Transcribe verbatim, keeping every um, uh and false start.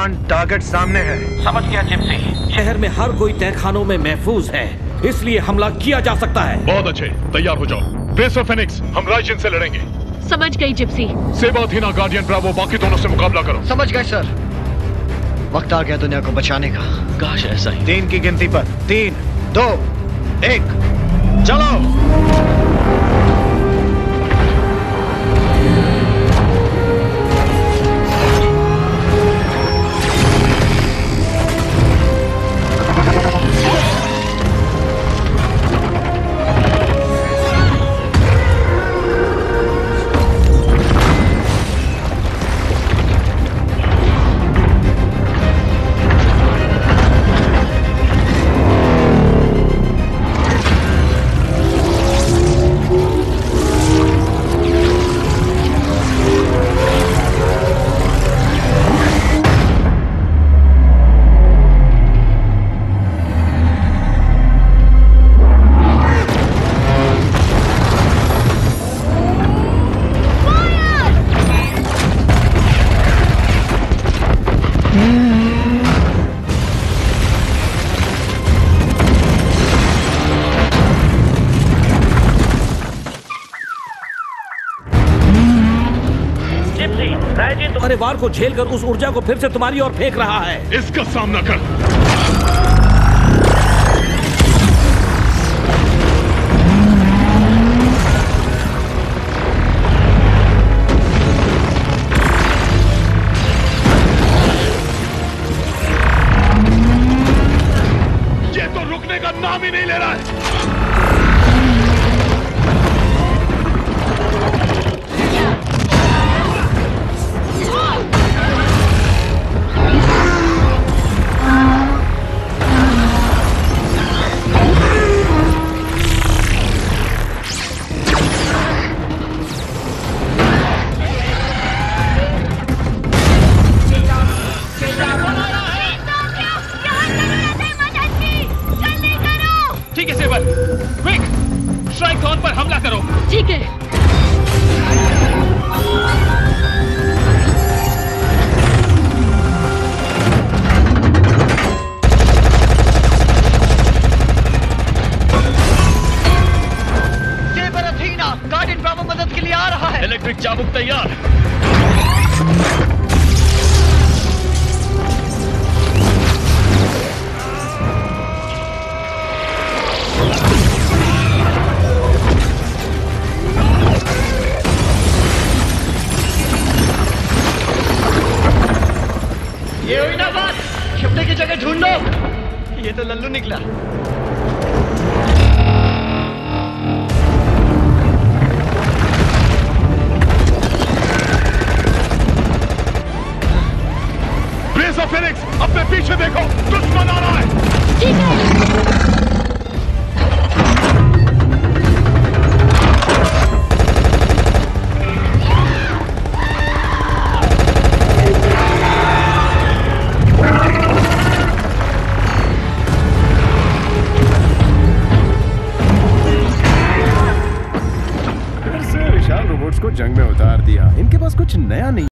Command, target सामने है। समझ गया जिप्सी। शहर में हर कोई तहखानों में महफूज है, इसलिए हमला किया जा सकता है। बहुत अच्छे, तैयार हो जाओ। बेस ऑफ फेनिक्स, हम राइजिन से लड़ेंगे। समझ गई जिप्सी। सेवा, अथीना, गार्डियन, ब्रावो, बाकी दोनों से मुकाबला करो। समझ गए सर। वक्त आ गया दुनिया को बचाने का। काश ऐसा ही। तीन की गिनती पर तीन, दो, एक, चलो। तुम्हारे वार को झेलकर उस ऊर्जा को फिर से तुम्हारी ओर फेंक रहा है। इसका सामना कर। ये तो रुकने का नाम ही नहीं ले रहा है। ठीक है सेवर, क्विक, स्ट्राइक जोन पर हमला करो। ठीक है। सेवर, अथीना, गार्डियन ब्रावो मदद के लिए आ रहा है। इलेक्ट्रिक चाबुक तैयार। ये हुई ना बात, छिपने की जगह ढूंढ लो। ये तो लल्लू निकला। बेस ऑफ फेनिक्स, अपने पीछे देखो, दुश्मन आ रहा है। ठीक है। को जंग में उतार दिया। इनके पास कुछ नया नहीं।